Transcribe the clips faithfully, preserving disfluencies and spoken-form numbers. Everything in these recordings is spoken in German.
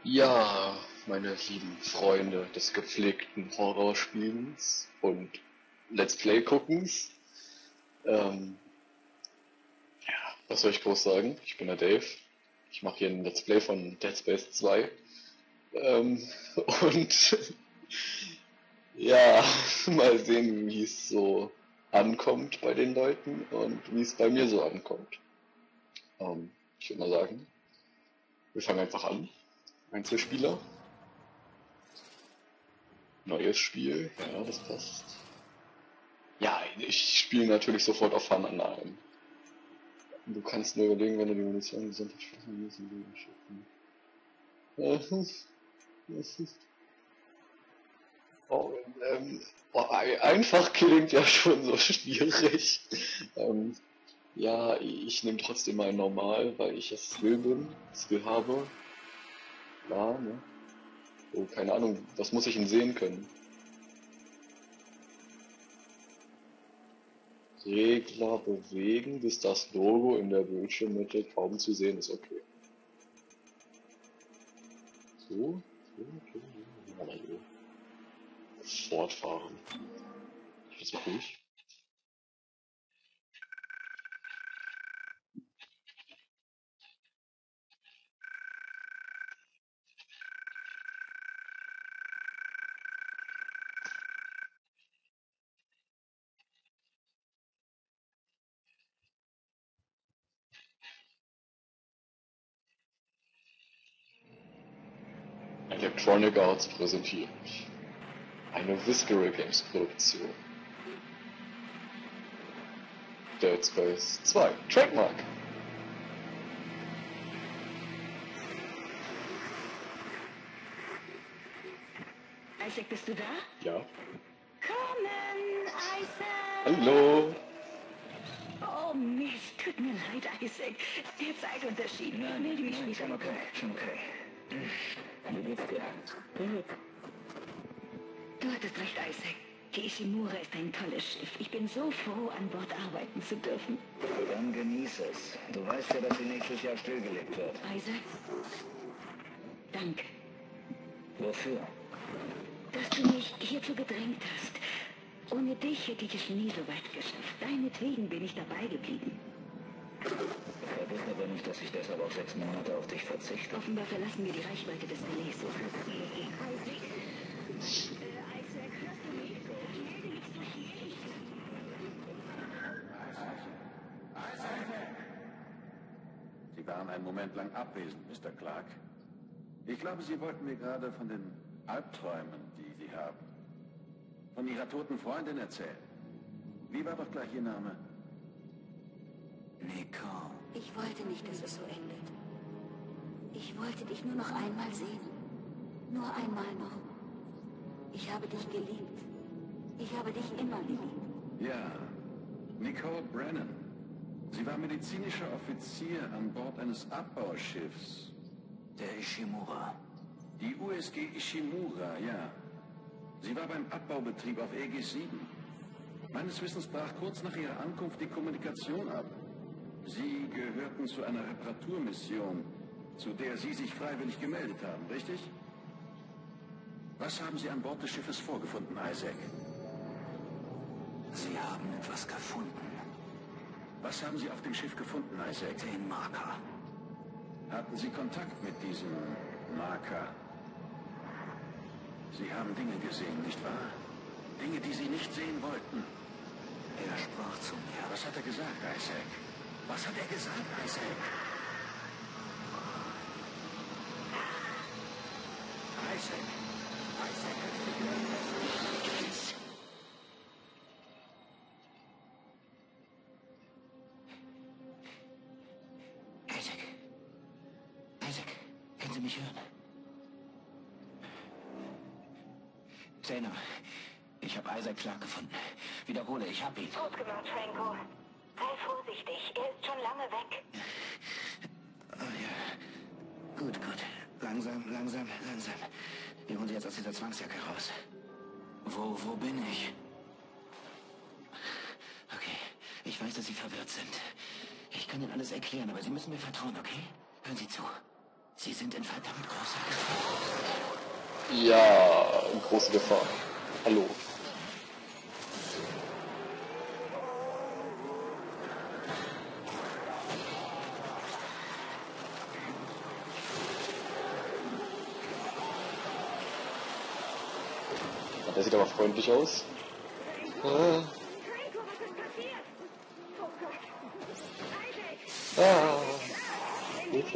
Ja, meine lieben Freunde des gepflegten Horrorspielens und Let's Play-Guckens. Ähm, was soll ich groß sagen? Ich bin der Dave. Ich mache hier ein Let's Play von Dead Space zwei. Ähm, und ja, mal sehen, wie es so ankommt bei den Leuten und wie es bei mir so ankommt. Ähm, ich würde mal sagen, wir fangen einfach an. Einzelspieler. Neues Spiel, ja, das passt. Ja, ich spiele natürlich sofort auf Fun an ein. Du kannst nur überlegen, wenn du die Munition gesund hast. Oh, ähm, oh, einfach klingt ja schon so schwierig. Ähm, ja, ich nehme trotzdem mal normal, weil ich es Skill bin, Skill habe. Ja, ne? Oh, keine Ahnung, was muss ich denn sehen können? Regler bewegen, bis das Logo in der Bildschirmmitte kaum zu sehen ist. Okay. So, so, okay. Ja, mal so. Fortfahren. Ich bin ruhig. Electronic Arts präsentiert eine Visceral Games Produktion. Dead Space zwei. Trademark. Isaac, bist du da? Ja. Kommen, Isaac! Hallo. Oh Mist, tut mir leid, Isaac. Der Zeitunterschied. Nein, Melde mich nein, später. schon okay, schon okay. Wie geht's dir? Gut. Du hattest recht, Isaac. Die Ishimura ist ein tolles Schiff. Ich bin so froh, an Bord arbeiten zu dürfen. Dann genieß es. Du weißt ja, dass sie nächstes Jahr stillgelegt wird. Isaac, danke, Wofür? dass du mich hierzu gedrängt hast. Ohne dich hätte ich es nie so weit geschafft. Deinetwegen bin ich dabei geblieben. Vergiss aber nicht, dass ich deshalb auch sechs Monate auf dich verzichte. Offenbar verlassen wir die Reichweite des Relais. So Isaac, äh, Isaac, hörst du mich? Melde mich so schnell. Sie waren einen Moment lang abwesend, Mister Clark. Ich glaube, Sie wollten mir gerade von den Albträumen, die Sie haben, von Ihrer toten Freundin erzählen. Wie war doch gleich Ihr Name? Nicole. Ich wollte nicht, dass es so endet. Ich wollte dich nur noch einmal sehen. Nur einmal noch. Ich habe dich geliebt. Ich habe dich immer geliebt. Ja, Nicole Brennan. Sie war medizinischer Offizier an Bord eines Abbauschiffs. Der Ishimura. Die U S G Ishimura, ja. Sie war beim Abbaubetrieb auf Aegis sieben. Meines Wissens brach kurz nach ihrer Ankunft die Kommunikation ab. Sie gehörten zu einer Reparaturmission, zu der Sie sich freiwillig gemeldet haben, richtig? Was haben Sie an Bord des Schiffes vorgefunden, Isaac? Sie haben etwas gefunden. Was haben Sie auf dem Schiff gefunden, Isaac? Den Marker. Hatten Sie Kontakt mit diesem Marker? Sie haben Dinge gesehen, nicht wahr? Dinge, die Sie nicht sehen wollten. Er sprach zu mir. Was hat er gesagt, Isaac? Was hat er gesagt, Isaac? Isaac? Isaac, kannst du mich hören? Isaac. Isaac, können Sie mich hören? Zeno, ich habe Isaac Clark gefunden. Wiederhole, ich habe ihn. Gut gemacht, Franco. Sei vorsichtig, er ist schon lange weg. Oh ja. Gut, gut. Langsam, langsam, langsam. Wir holen Sie jetzt aus dieser Zwangsjacke raus. Wo, wo bin ich? Okay, ich weiß, dass Sie verwirrt sind. Ich kann Ihnen alles erklären, aber Sie müssen mir vertrauen, okay? Hören Sie zu. Sie sind in verdammt großer Gefahr. Ja, große Gefahr. Hallo. Der sieht aber freundlich aus. Ah. Ah. Hilfe.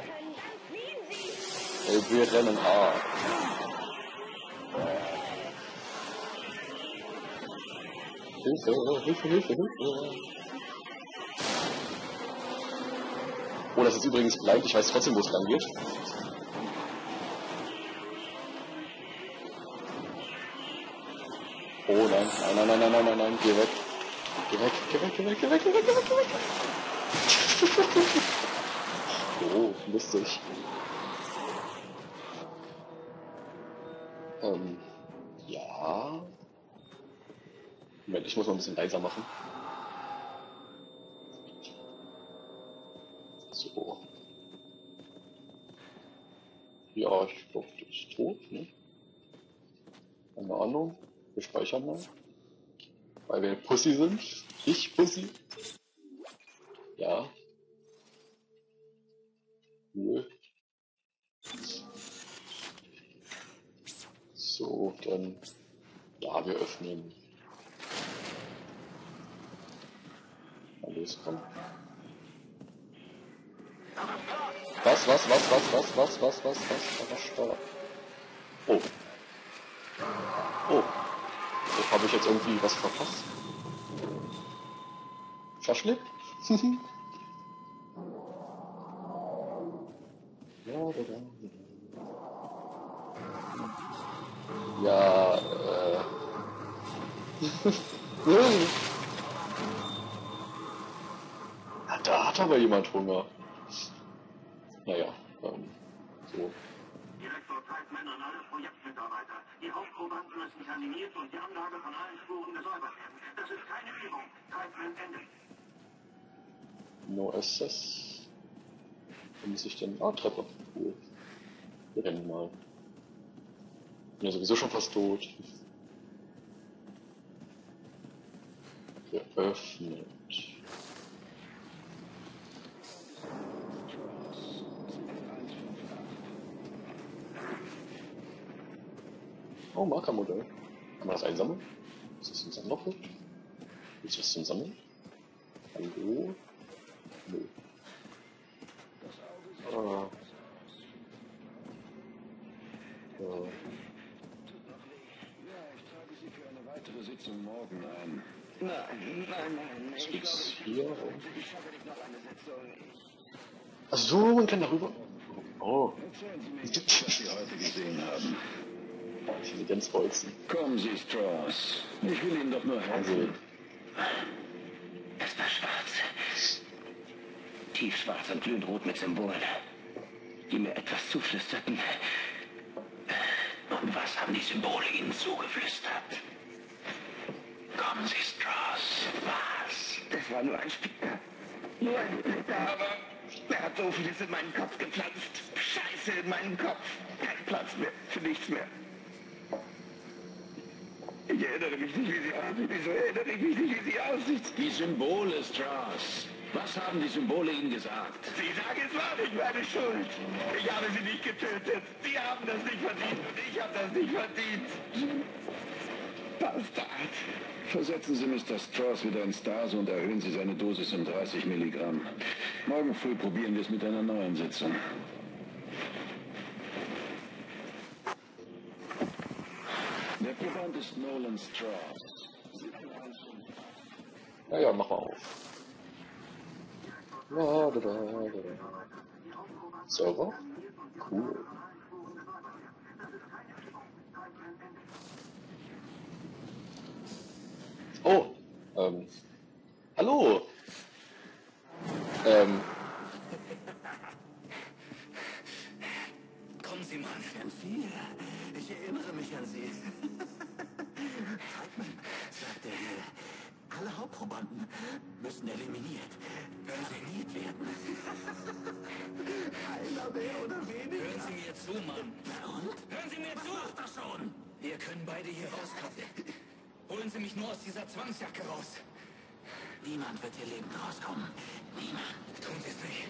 Ey, wir rennen A. Hilfe, Hilfe, Hilfe, Hilfe. Oh, das ist übrigens blind. Ich weiß trotzdem, wo es lang geht. Oh nein, nein, nein, nein, nein, nein, nein, geh weg. Geh weg, geh weg, geh weg, geh weg, geh weg, geh weg, geh weg. Oh, lustig. Ähm, ja. Moment, ich muss mal ein bisschen leiser machen. So. Ja, ich glaube, das ist tot, ne? Keine Ahnung. Wir speichern mal. Weil wir Pussy sind. Ich Pussy. Ja. Cool. So, dann. Ja, wir öffnen. Mal los, komm. Was, was, was, was, was, was, was, was, was, was, was, oh. Oh. So, habe ich jetzt irgendwie was verpasst? Verschleppt? Ja, äh. Ja, da hat aber jemand Hunger. Naja, ähm, so. Direktor Zeitmann und alle Projektmitarbeiter. Die Hauptprobanden müssen terminiert und die Anlage von allen Spuren gesäubert werden. Das ist keine Übung. Zeitmann Ende. No Access. Wo muss ich denn? Ah, Treppe. Cool. Wir rennen mal. Bin ja sowieso schon fast tot. Geöffnet. Oh, Markermodell. Kann man das einsammeln? Ist das ein Sammlerpunkt? Ist das zum Sammeln? Hallo? Nö. Ah. Ja. Weitere Sitzung morgen ein. Nein, nein, nein. Was gibt's hier? Ich schaffe nicht noch eine Sitzung. Ach so, man kann darüber. Oh. Erzählen Sie mir, was Sie heute gesehen haben. Intelligenzbolzen. Kommen Sie, Strauss. Ich will Ihnen doch nur helfen. Es war schwarz. Tiefschwarz und glühend rot mit Symbolen, die mir etwas zuflüsterten. Und was haben die Symbole Ihnen zugeflüstert? Kommen Sie, Strauss. Was? Das war nur ein Splitter. Nur ein Splitter, aber er hat so vieles in meinen Kopf gepflanzt. Scheiße in meinen Kopf. Kein Platz mehr für nichts mehr. Ich erinnere mich nicht, wie sie aussieht. Wieso erinnere ich mich nicht, wie sie aussieht? Die Symbole, Strauss. Was haben die Symbole Ihnen gesagt? Sie sagen, es war nicht meine Schuld. Ich habe sie nicht getötet. Sie haben das nicht verdient und ich habe das nicht verdient. Bastard. Versetzen Sie Mister Strauss wieder in Stase und erhöhen Sie seine Dosis um dreißig Milligramm. Morgen früh probieren wir es mit einer neuen Sitzung. Der Proband ist Nolan Strauss. Ja, ja, mach mal auf. Ja, da, da, da. Server? Cool. Oh, ähm, hallo. Ähm, Kommen Sie mal an Sie. Ich erinnere mich an Sie. Zeitmann, sagt er hier. Alle Hauptprobanden müssen eliminiert, eliminiert werden. Einer mehr oder weniger. Hören Sie mir zu, Mann. Na und? Hören Sie mir Was zu! macht das schon? Wir können beide hier rauskommen. Holen Sie mich nur aus dieser Zwangsjacke raus. Niemand wird hier lebend rauskommen. Niemand. Tun Sie es nicht.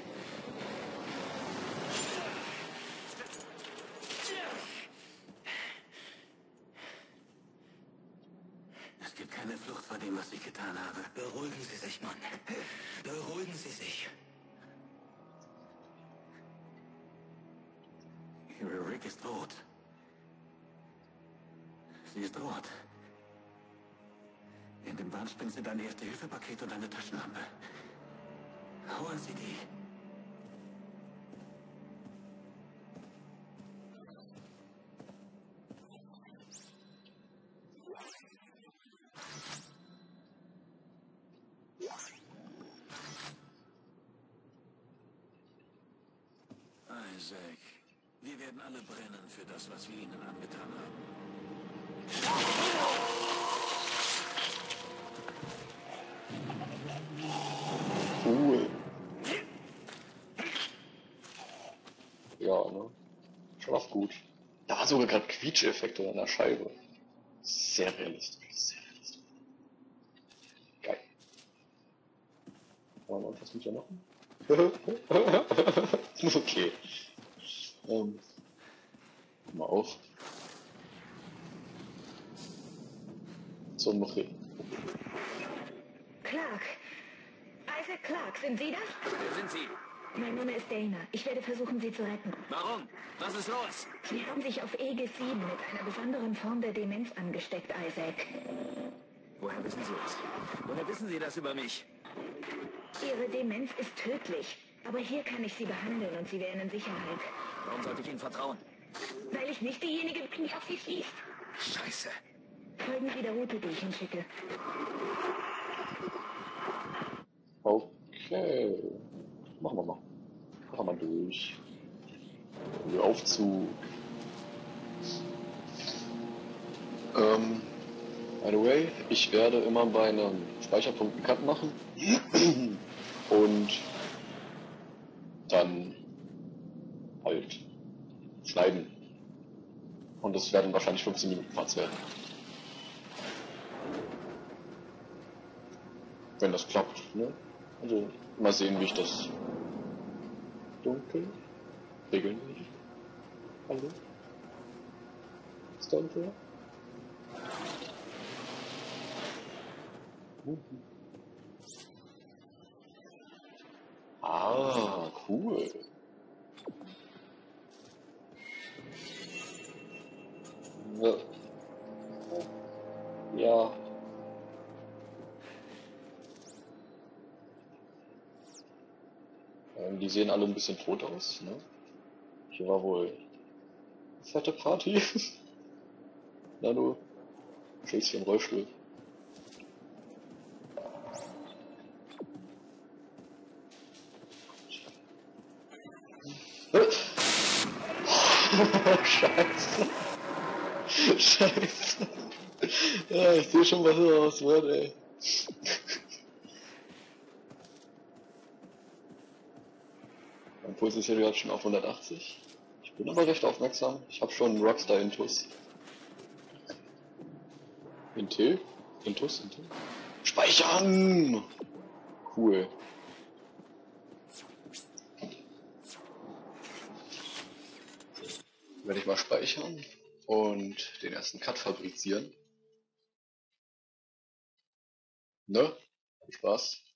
Es gibt keine Flucht vor dem, was ich getan habe. Beruhigen Sie sich, Mann. Beruhigen Sie sich. Rick ist tot. Sie ist tot. In dem Warnspind sind ein Erste-Hilfe-Paket und eine Taschenlampe. Holen Sie die. Isaac, wir werden alle brennen für das, was wir ihnen angetan haben. Cool. Ja, ne? Schon auch gut. Da waren sogar gerade Quietscheffekte an der Scheibe. Sehr realistisch, sehr realistisch. Geil. Und was muss ich machen? Okay. Ähm, mal auf. So, mach ich. Clark. Isaac Clark, sind Sie das? Wer sind Sie? Mein Name ist Dana. Ich werde versuchen, Sie zu retten. Warum? Was ist los? Sie haben sich auf Aegis sieben mit einer besonderen Form der Demenz angesteckt, Isaac. Woher wissen Sie das? Woher wissen Sie das über mich? Ihre Demenz ist tödlich. Aber hier kann ich Sie behandeln und Sie wären in Sicherheit. Warum sollte ich Ihnen vertrauen? Weil ich nicht diejenige bin, die auf Sie schließt. Scheiße. Folgen Sie der Route, die ich Ihnen schicke. Okay. Machen wir mal. Machen wir durch. Der Aufzug. Ähm, by the way, ich werde immer bei einem Speicherpunkt einen Cut machen. Und dann halt schneiden. Und das werden wahrscheinlich fünfzehn Minuten Parts werden. Wenn das klappt, ne? Also mal sehen, wie ich das dunkel regeln will. Hallo? Ist da irgendwer? Mhm. Ah, cool. Ja. Ähm, die sehen alle ein bisschen tot aus, ne? Hier war wohl fette Party. Na du, schlägst hier im Rollstuhl. Scheiße. Scheiße. Ja, ich sehe schon, was daraus wird, ey. Mein Puls ist hier gerade schon auf hundertachtzig. Ich bin aber recht aufmerksam. Ich habe schon einen Rockstar-Intus. Intel? Intus? Intel? Speichern! Cool. Werde ich mal speichern und den ersten Cut fabrizieren. Ne? Viel Spaß.